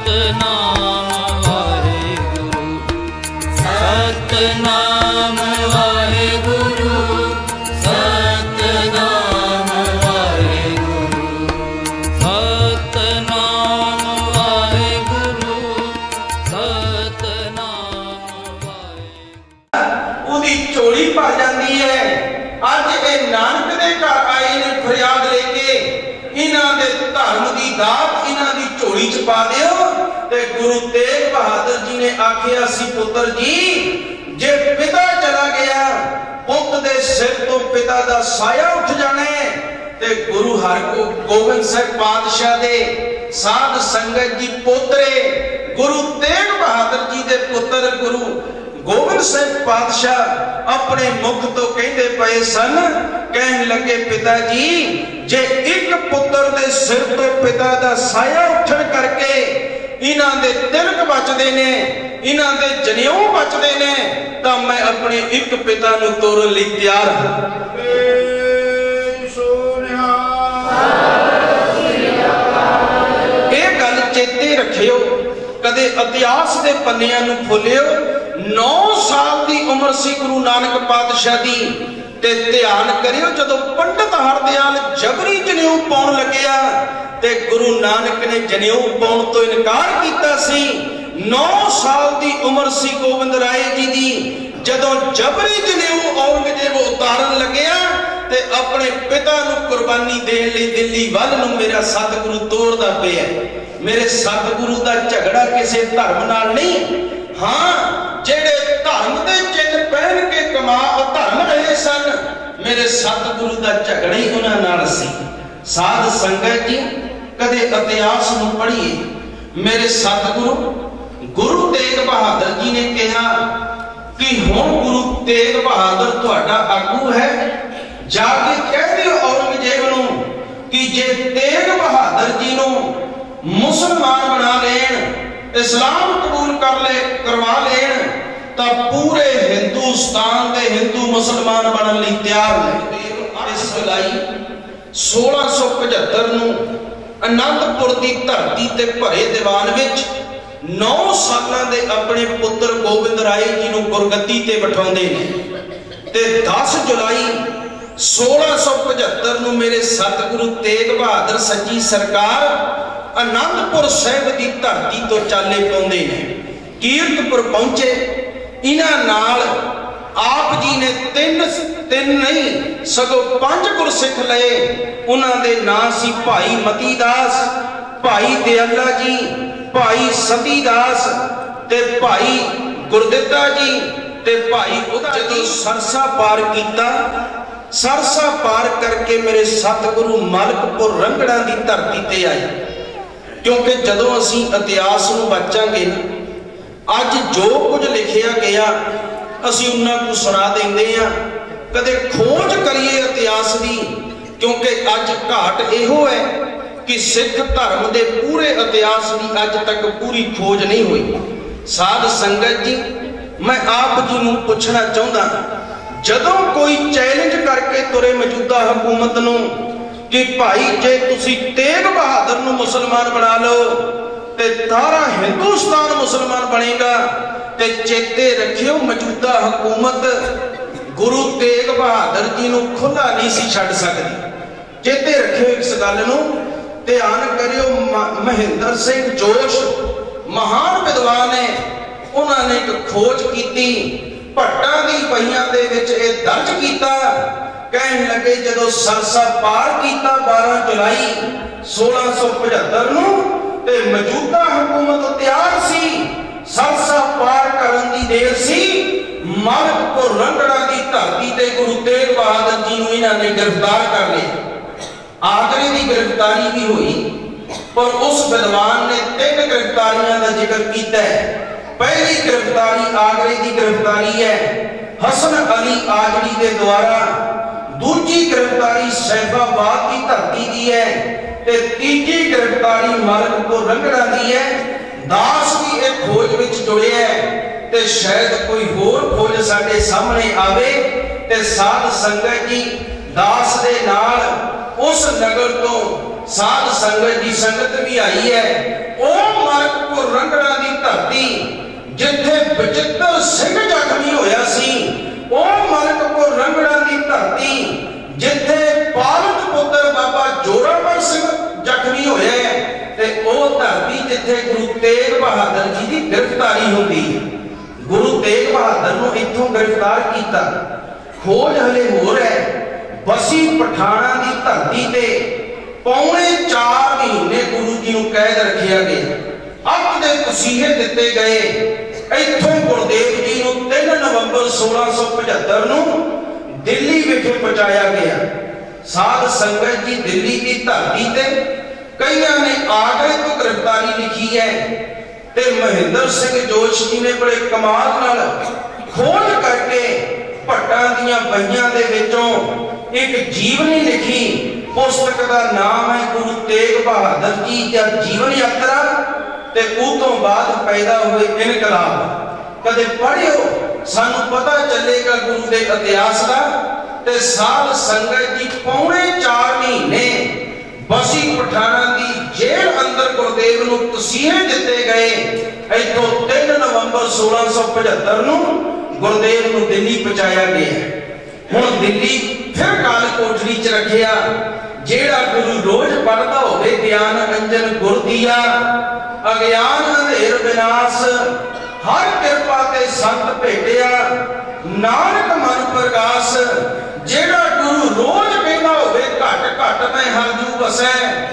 गुरु तेग बहादुर जी ने आखिया सी पुत्र जी जे पिता चला गया पुत दे सिर तो पिता दा साया उठ जाना है। ते गुरु हरगोबिंद साहिब पातशाह दे साध संगत जी पोतरे गुरु तेग बहादुर जी दे पुत्र गुरु गोबिंद साहिब पातशाह अपने मुख तो कहते पे सन, कहने लगे पिता जी जे एक पुत्र दे सिर तो पिता दा साया उठन करके इन्हां दे तिलक बचदे ने, इन्हां दे जनेऊ बचदे ने, तां मैं अपने एक पिता नूं तोड़न लई तैयार हां। ये गल चेते रखियो, कदे इतिहास दे पन्नियां नूं खोलियो। 9 साल दी उम्र सी गुरु नानक पातशाह दी, ते ध्यान करियो जदों पंडित हरदयाल जबरी जनेऊ पाउण लग्या ते गुरु नानक ने जनेऊ पाउण तो इनकार कीता सी। 9 साल दी उम्र सी गोबिंद राय जी दी, जदों जबरी जनेऊ औरंगजेब उतारन लग्या ते अपने पिता नूं कुर्बानी देण लई दिल्ली वल नूं मेरा सतगुरु तोड़दा पिया। मेरे सतगुरु दा झगड़ा किसी धर्म नाल नहीं, हाँ जेड़े धर्म दे चिन्ह पहन के कमा धर्म रहे सन, मेरे सतगुरु दा झगड़ा ही उन्हां नाल सी। साध संगत जी कदे इतिहास नूं पढ़िए। मेरे सतगुरु गुरु तेग बहादुर जी ने कहा कि हुण गुरु तेग बहादुर तुहाडा आगू है, जाके कह दिओ औरंगजेब नूं कि जे तेग बहादुर जी नूं मुसलमान बना लेन, इस्लाम कबूल करवा लेन, तां पूरे हिंदुस्तान दे हिंदू मुसलमान बनन लई तैयार ने। इस जुलाई 1675 नूं आनंदपुर की धरती ते भरे दीवान विच 9 सालां दे अपने पुत्र गोबिंद राय जी नूं गुरगद्दी ते बिठाउंदे ने ते 10 जुलाई 1675 नूं मेरे सतगुरु तेग बहादुर सच्ची सरकार आनंदपुर साहिब की धरती तो चाले पाउंदे ने। कीरतपुर पहुंचे, इन्हां नाल आप जी ने तीन नहीं सगों 5 गुरसिख लए। उन्हां दे नाम सी भाई मती दास, भाई दयाला जी, भाई सती दास ते भाई गुरदित्ता जी ते भाई उदा। जदों सरसा पार कीता, सरसा पार करके मेरे सतगुरु मलकपुर रंगड़ा की धरती ते आए। क्योंकि जदों असी इतिहास नूं बचांगे ना, अज जो कुछ लिखिया गया असी उन्हां को सुना देंदे आ। कदे खोज करिए इतिहास की, क्योंकि अज घाट इहो है कि सिख धर्म के पूरे इतिहास की अज तक पूरी खोज नहीं हुई। साध संगत जी मैं आप जी नूं पुछना चाहता, जदों कोई चैलेंज करके तुरे मौजूदा हुकूमत नूं कि भाई जे तुसी तेग बहादुर नूं मुसलमान बना लो ते सारा हिंदुस्तान मुसलमान बनेगा, ते चेते रखियो मौजूदा हुकूमत गुरु तेग बहादुर जी नूं खुला नहीं सी छड्ड सकदी। चेते रखियो इस गल नूं, ध्यान करियो। महेंद्र सिंह जोश महान विद्वान है, उन्होंने एक खोज की, भट्टां दी बहियां दे विच इह दर्ज कीता। कहन लगे जदों सरसा पार किया 12 जुलाई 1675 नूं ते मौजूदा हुकूमत तैयार सी, सरसा पार करन दी देर सी, मलकपुर रंगड़ा की धरती ते गुरु तेग बहादुर जी नूं इन्हां ने गिरफ्तार कर लिया। आगरे की गिरफ्तारी भी हुई, पर उस विद्वान ने 3 गिरफ्तारियां का जिक्र किया है। पहली गिरफ्तारी आगरे की गिरफ्तारी है हसन अली आजड़ी के द्वारा, दूजी गिरफ्तारी सैफाबाद की धरती की है, ते तीजी गिरफ्तारी मलकपुर रंगड़ा की है। दास भी एक खोज विच जुड़े है, ते शायद कोई होर खोज साडे सामने आवे। ते साध संगत जी दास दे नाल उस नगर तो साध संगत जी संगत भी आई है। ओ मलकपुर धरती जिथे गुरु तेग बहादुर जी की गिरफ्तारी होती है। गुरु तेग बहादुर को इथों गिरफ्तार किया। खोज हले हो रहा है। बसी पठाना की धरती ते पौने 4 महीने गुरु जी को कैद रखा गया। अक दे तसीहे दिते गए। इथों गुरुदेव जी को 3 नवंबर 1675 को दिल्ली विखे पहुंचाया गया। साध संगत जी दिल्ली की धरती ते कईयां ने आगरे तो गिरफ्तारी लिखी है ते महेंद्र सिंह जोश जी ने बड़े कमाल नाल खोज करके भट्टां दीयां बहियां दे विचों एक जीवनी लिखी। पुस्तक का नाम है गुरु तेग बहादुर जी दा जीवन यात्रा ते उतों बाद पैदा हुए इनकलाब। कदे पढ़ियो, सानू पता चलेगा गुरु दे इतिहास का। ते साध संगत जी पौने 4 महीने बसी पठाना की जेल अंदर गुरुदेव को तसीहे दिते गए। इथों 3 नवंबर 1675 को गुरुदेव को दिल्ली पहुंचाया गया। हुण दिल्ली फिर काल कोठरी च रखिया। जेड़ा गुरु रोज पढ़ता होवे ज्ञान अंजन गुर दिया, अज्ञान अंधेर विनाश, हर कृपा ते संत भेटिया, नानक मन प्रकाश। जेड़ा गुरु रोज कहता होवे घट घट मैं हरजू बसै,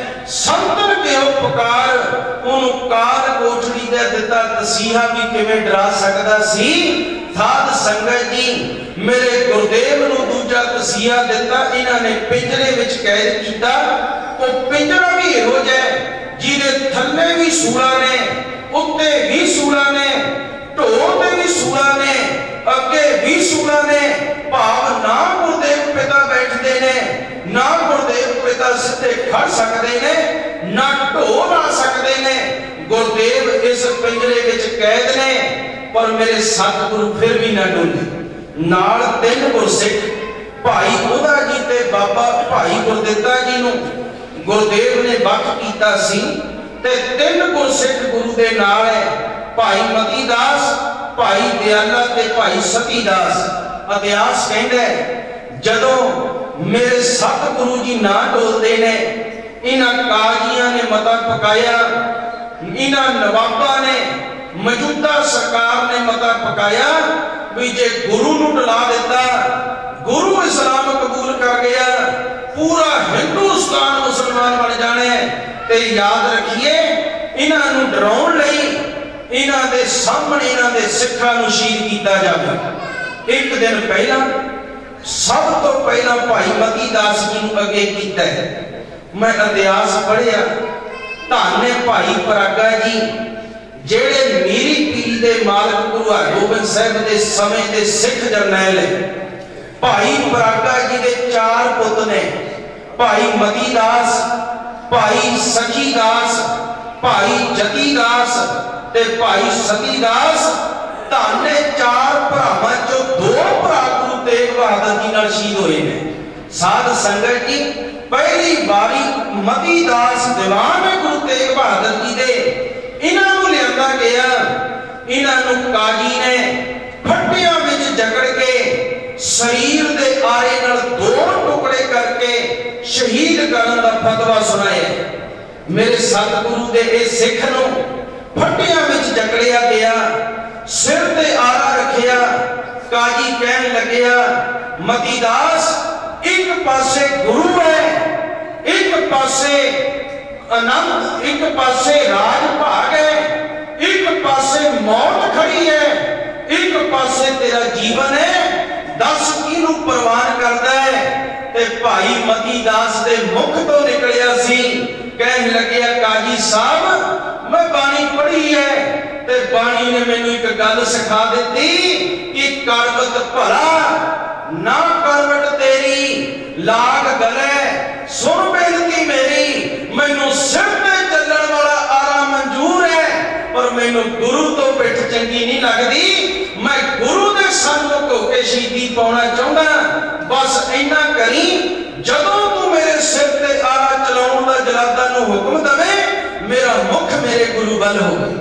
संतन के उपकार उन्हों काल कोठरी दे दिता तसीहा भी किवें डरा सकदा सी। साध संगत जी मेरे गुरुदेव नूं दूजा तसीहा दिता। इन्हां ने पिंजरे विच कैद कीता। वो पिंजरा भी इहो जिहा जिहदे थल्ले भी सूला ने, उत्ते भी सूला ने, ढोल ते भी सूला ने, अगे भी सूला ने। भाव ना गुरुदेव पिता बैठते ने, ना गुरुदेव पिता सीधे खड़ सकते ने, ना ढोल आ सकते ने। गुरुदेव इस पिंजरे विच कैद ने, पर मेरे सतगुरु फिर भी ना डोले। नाल 3 गुरसिख भाई उदा जी ते बाबा भाई गुरदित्ता जी नूं गुरुदेव ने वख कीता सी ते 3 गुरसिख गुरु दे नाल है। भाई मती दास, भाई दयाला ते भाई सती दास। इतिहास कहता है जदों मेरे सतगुरु जी ना डोलते ने, इन्हां काजियां ने मता पकाया, इन्हां नवाबा ने, मौजूदा सरकार ने मता पकाया भी जे गुरु नूं डला दिता, गुरु इस्लाम कबूल कर गया, पूरा हिंदुस्तान मुसलमान बन जाने। ते याद रखिए इन्हां नूं डराउण लई इन्हां दे सामने इन्हां दे सिखां नूं शहीद कीता जावे। एक दिन पहला सब तो पहला भाई मती दास जी नूं अगे कीता है। मैं इतिहास पढ़िया, धन है भाई परागा जी जेड़े मीरी पीरी दे मालक गुरु हरगोबिंद साहिब दे समय दे सिख जरनैल है। भाई परागा जी दे 4 पुत ने, भाई मती दास, भाई सखी दास, भाई जती दास ते भाई सती दास। धन ने 4 भरावां चों 2 भरा गुरु तेग बहादुर जी नाल शहीद होए ने। साध संगत जी पहली बारी मती दास दीवान है गुरु तेग बहादुर जी दे। इन्हां नूं लिआंदा गया, इन्हां नूं काजी ने फट्टियां विच जकड़ के शरीर दे आरे नाल 2 टुकड़े करके शहीद करन दा फतवा सुनाया। मेरे सतगुरु दे इस सिख नूं फट्टियां विच जकड़िया गया, सिर ते आरा रखिया। काजी कहन लगिया मती दास एक पासे गुरु है, एक पासे आनंद, एक पासे राज भाग है, एक पासे मौत खड़ी है, एक पासे तेरा जीवन है। दस किनू प्रवान करता है। ते भाई मती दास दे मुख तो निकलिया सी, कहन लगिया काजी साहब मैं बाणी पढ़ी है ते बाणी ने मैनू एक गल सिखा दी कि करवट भला ना करवट तेरी लाग गले। सुन बेनती मेरी, मैनू सिर ते चलण वाला आरा मंजूर है, पर मैनू गुरु तो पिठ चंगी नहीं लगती। मैं गुरु दे सन्मुख होके शहीदी पाउणा चाहुंदा। बस इन्ना करी जदों तू मेरे सिर ते आरा चलाउण दा जलादा नूं हुक्म दवे, मेरा मुख मेरे गुरु बल होवे।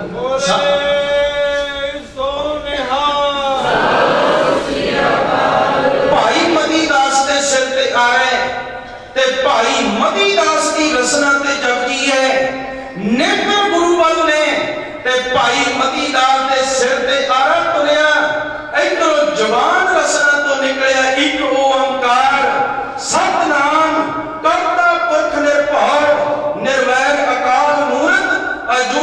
भाई मती दास दे सिर ते आरे ते भाई मती दास की रसना ते जपजी है। नेत्र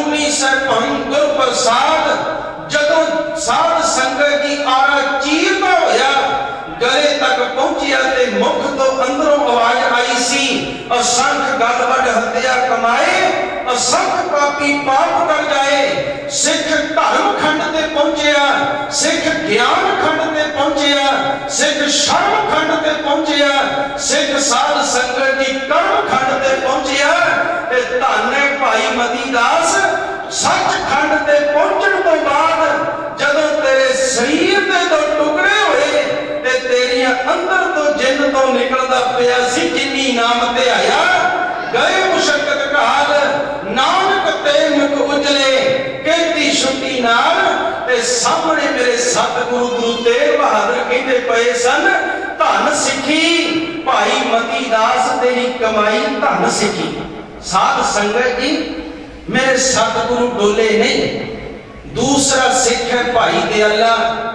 सुनी सहभम गुर प्रसाद। जदों साध संगत की आरा चीरदा होया गले तक पहुंचिया ते मुख तो अंदरों आवाज आई सी, असंख गलबड़ हत्या कमाए, असंख पापी पाप कर जाए। सिख धर्म खंड ते पहुंचिया, सिख ज्ञान खंड ते पहुंचिया, सिख शर्म खंड ते पहुंचिया, सिख साध संगत की कर्म खंड ते पहुंचिया। ते धन है भाई मती दास सच खंड ते पहुंचण तो बाद जदों तेरे शरीर दे दो टुकड़े होए ते तेरिया अंदर तो जिन तो निकलदा पिया सी जिन्नी नाम ते आया। गए मुशक्कत काल नानक ते मुख उजले कहती छुट्टी नाल। ते सामने मेरे सतगुरु गुरु तेग बहादुर कहते पए सन, धन सिखी भाई मती दास तेरी कमाई धन सिखी। साध संगत जी मेरे सतगुरु डोले नहीं। दूसरा सिख है भाई दयाला।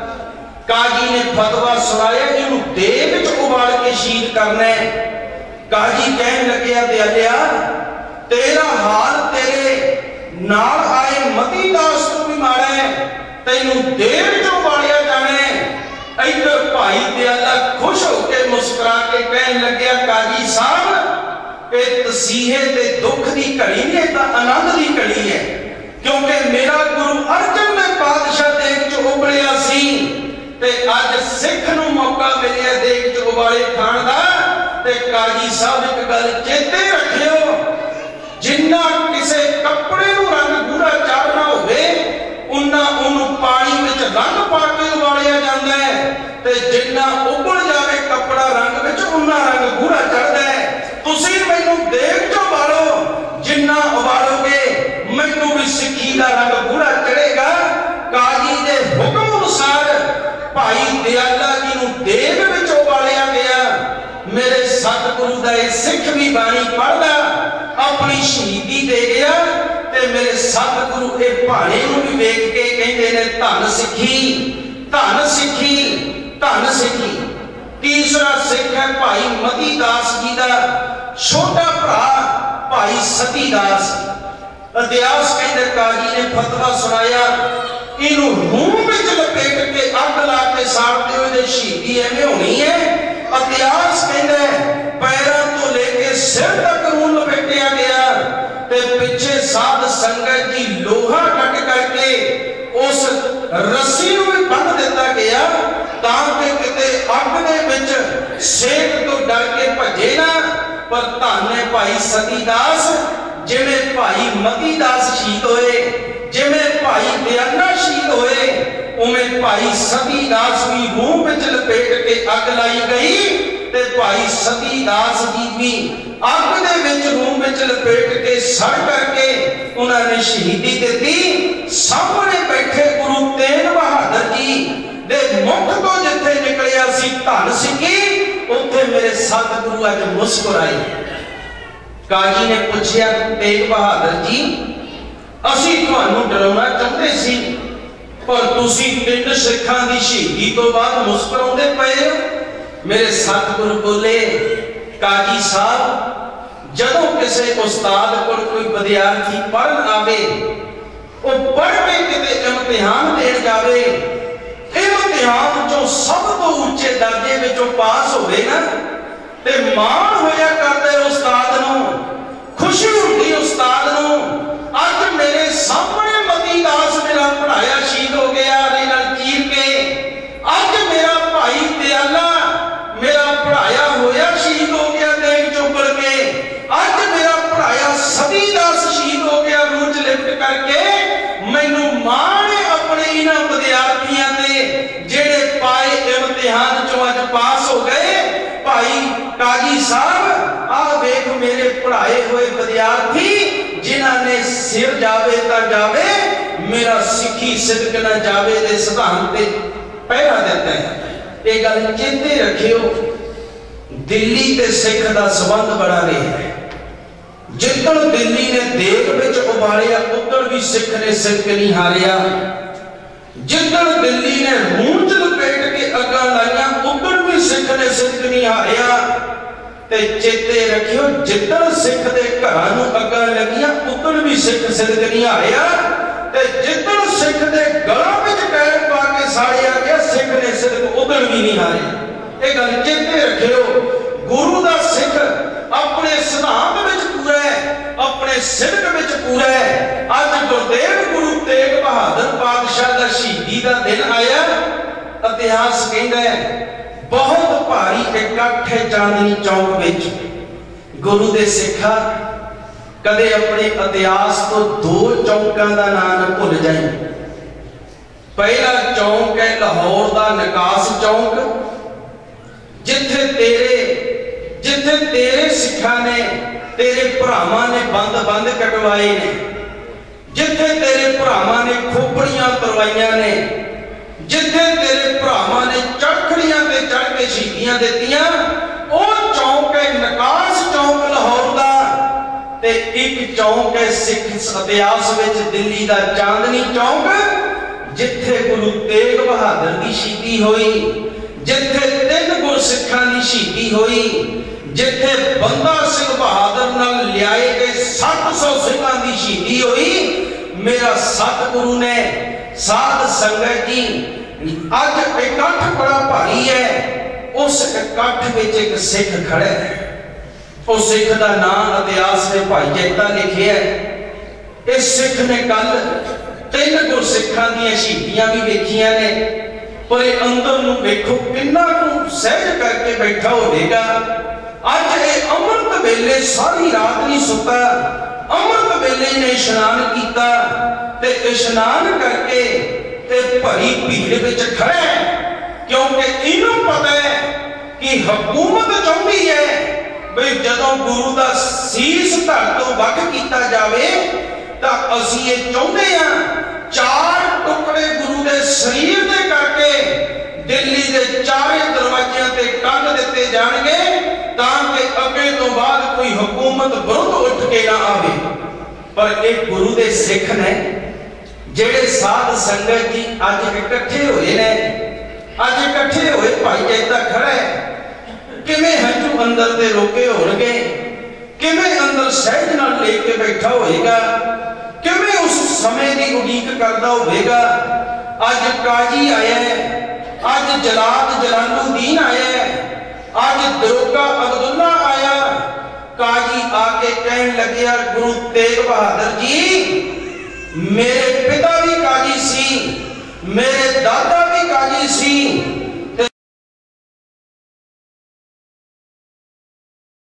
काजी ने फतवा सुनाया इनू देह विच उबाल के शहीद करना है। काजी कहन लग्या दयालिया तेरा हाल तेरे नाल आए मती दास तो भी माड़ा है, तैनू देह विच उबालिया जाना है। इधर भाई दयाला खुश होकर मुस्कुरा के कहन लग्या काजी साहब तसीहे ते दुख की घड़ी ने तो आनंद की घड़ी है, क्योंकि मेरा गुरु अर्जन में पातशाह देख च उबलिया सी ते अज सिख नूं मौका मिलिया देख च उबाले खाण दा। ते काजी साहब एक गल चेते रखियो, जिन्ना किसे कपड़े नूं रंग गूढ़ा चाढ़ना होवे उन्ना उन्नू पानी विच रंग पा के उबालिया जांदा है, ते जिन्ना उबल जावे कपड़ा रंग विच उन्ना रंग गूढ़ा चढ़दा है। तुसीं मैनूं देख च उबालो, जिन्ना उबालोगे मैनूं भी सिक्खी दा रंग गूढ़ा चढ़ेगा। काजी दे हुक्म अनुसार भाई दयाला जी नूं देग विच उबालिया गया। मेरे सतगुरु दा सिख भी बाणी पढ़दा अपनी शहीदी दे गया। ते मेरे सतगुरु ए भाणे नूं भी वेख के कहंदे ने धन सिक्खी, धन सिक्खी, धन सिक्खी। तीसरा सिख है भाई मती दास जी का छोटा भरा भाई सती दास। इतिहास कहते काजी ने फतवा सुनाया इनू रूम विच लपेट के अग ला के साड़ते हुए शहीदी एवं होनी है। इतिहास कहते पैरों तो लेके सिर तक रूम लपेटिया गया ते पिछे साध संगत जी लोहा कट करके उस रस्सी नूं भी बंध दिता गया ताकि किते अग दे विच सेक तो डर के भजे ना। पर धन है भाई सती दास, जिवें भाई मती दास शहीद होए, जिवें भाई दयाला शहीद होए, उवें भाई सती दास भी रूह विच लपेट के अग लाई गई ते भाई सती दास जी भी अग दे विच रूह विच लपेट के सड़ करके उन्होंने शहीदी दी। सामने बैठे गुरु तेग बहादुर जी दे मुख तो जिथे निकलिया सी धन सिक्खी, उत्थे मेरे सतगुरु अज मुस्कुराए। काजी ने पूछया तेग बहादुर जी असी तुहानू डराउणा चाहते सी पर तुसी 3 सिखां दी शहीदी तो बाद मुस्कुराउंदे पए। मेरे सतगुरु बोले काजी साहब जदों किसी उस्ताद कोल कोई विद्यार्थी पढ़न आवे वो पढ़ के किते इम्तिहान देण जावे, इम्तिहान चो सब तो उच्चे दर्जे विचों पास होवे ना ते मान होया करदे उस्ताद नूं, खुशी हुंदी उस्ताद नूं। अज मेरे सामने मती दास मेरा पढ़ाया शहीद हो गया नाल चीर के, अज मेरा भाई दयाला मेरा पढ़ाया होया शहीद हो गया देख चुपड़ के, अज मेरा पढ़ाया सती दास शहीद हो गया रूच लिफ्ट करके। मैनू मान अपने इन्हां विद्यार्थियों ते जेड़े पाए इम्तिहान चों अज पास हो गए। भाई काजी साहब आ वेख मेरे पढ़ाए हुए विद्यार्थी जिन्हां ने सिर जावे ता जावे मेरा सिक्खी सिदक ना जावे दे सिद्धांत ते पहरा देता है। ये गल चेते रखियो, दिल्ली ते सिख दा संबंध बड़ा रहा है। जिदन दिल्ली ने देग विच उबालिया उधर भी सिख ने सिदक नहीं हारिया, जिदन दिल्ली ने रूह च लपेट के अग्गां लाइयां उधर भी सिख ने सिदक नहीं हारिया। ते चेते रखियो जिद्दन सिख दे घरां नूं अग्गां लगियां उदण भी सिख सिदक नहीं आया ते जिद्दन सिख दे गलां विच कैद पा के साड़िया गया सिख ने सिदक उदण भी नहीं हारे। ये गल चेते रखियो गुरु दा सिख अपने सिद्धांत विच पूरा है, अपने सिदक विच पूरा है। अज गुरदेव गुरु तेग बहादुर पातशाह दा शहीदी दा दिन आया। इतिहास कहता है बहुत भारी इकट्ठ है चांदनी चौक विच। गुरु दे सिखा कदे अपने इतिहास तो दो चौकों का नाम न भुल जाए। पहला चौक है लाहौर का निकास चौक, जिथे तेरे सिखा ने तेरे भरावां ने बंद कटवाए ने, जिथे तेरे भरावां ने खोपड़ियां तरवाइयां ने, जिथे तेरे भरावां ने चरखड़ियां ते चढ़ के शहीदियां दित्तियां, वो चौक है निकास चौक लाहौर का। ते एक चौक है सिख इतिहास विच दिल्ली का चांदनी चौक, जिथे गुरु तेग बहादुर की शहीदी हुई, जिथे 3 गुरसिखां की शहीदी हुई, जिथे बंदा सिंह बहादुर नाल लियाए गए 700 सिखां की शहीदी हुई। मेरा सतगुरु ने साध संगत जी अज इकट्ठ बड़ा भारी है। उस इकट्ठ विच एक सिख खड़ा है, उस सिख का नाम इतिहास में भाई जैता लिखे है। इस सिख ने कल 3 गुरसिखां दी शहीदियां भी देखियां ने, पर अंदर नूं देखो किन्ना कुछ सहज करके बैठा होगा। अज ये अमृत वेले सारी रात नहीं सुता, अमृत वेले ने इशनान किया ते इशनान करके ते भरी भीड़ विच खड़ा है, क्योंकि इन्हों पता है कि हुकूमत चाहती है भाई जदों गुरु का सीस धड़ तो वख किया जाए तो असीं ये चाहते हैं 4 टुकड़े गुरु के शरीर के करके दिल्ली के 4 दरवाजियां ते कंध दिते जाणगे, ताकि अगे तो बाद कोई हुकूमत विरुद्ध उठ के ना आवे। पर एक गुरु के सिख ने जेड़े साध संगत जी अज इकट्ठे होए ने, अज इकट्ठे होए भाई जैता खड़ा है, किवें हंझू अंदर दे रोके होणगे, किवें अंदर सहज नाल लेके बैठा होएगा, किवें उस समय की उड़ीक करदा होवेगा। अज काजी आया है, अज जलाद जलालुद्दीन आया है, अज दरोगा अब्दुल्ला आया। काजी आके कहन लग्या गुरु तेग बहादुर जी मेरे पिता भी काजी सी, मेरे दादा भी काजी सी,